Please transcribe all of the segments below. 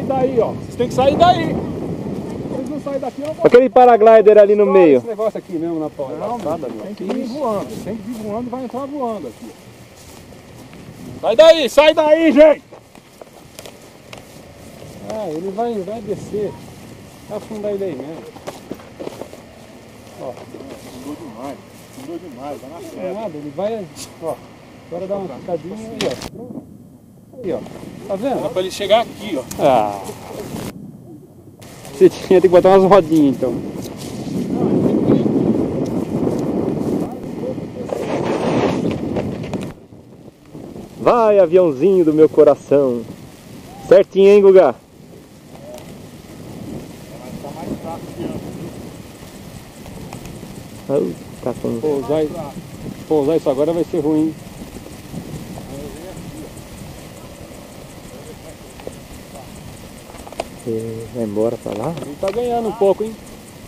daí, ó. Vocês têm que sair daí. Eles não saem daqui, eu vou. Aquele paraglider ali no meio. Esse negócio aqui mesmo na porta. Não, tem que ir voando. Tem que vir voando e vai entrar voando aqui. Sai daí, gente! Ah, ele vai descer. Vai afundar ele aí mesmo. Ó, afundou demais, vai na pedra. Nada, ele vai, ó, agora dá uma picadinha aí, ó. Aí, ó, tá vendo? Dá pra ele chegar aqui, ó. Ah. Você tinha que botar umas rodinhas então. Vai, aviãozinho do meu coração. Certinho, hein, Guga? Tá mais fraco que antes. Tá com... Pousar isso agora vai ser ruim. Você vai embora pra lá? Ele tá ganhando um pouco, hein?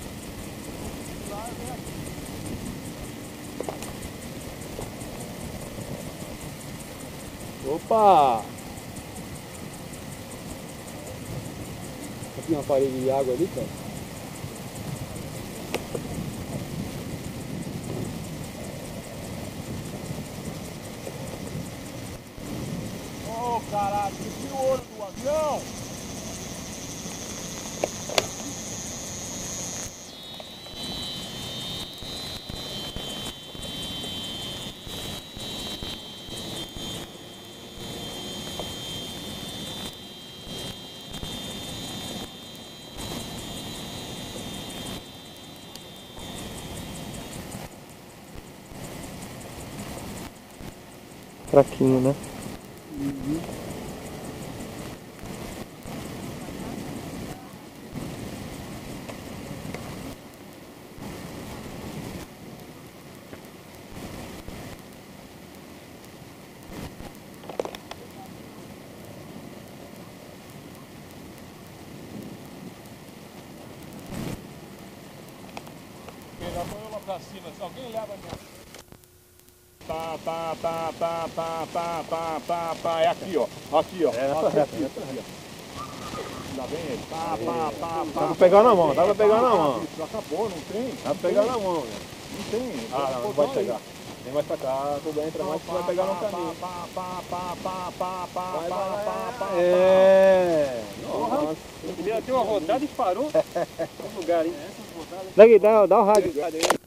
Opa! Tem uma parede de água ali, cara. Ô, caralho, esse olho do avião! Fraquinho, né? Já põe ela pra cima, se alguém leva a minha... É aqui, ó. Aqui, ó. Essa reta. Ainda bem ele. Dá pra pegar na mão, dá pra pegar na mão. Já acabou, não tem? Dá pra pegar na mão, né? Não tem. Ah, não vai pegar. Vem mais pra cá, tudo entra mais que você vai pegar no caminho. É. Nossa. Ele deu uma rodada e parou no lugar, hein? Daqui, dá o rádio.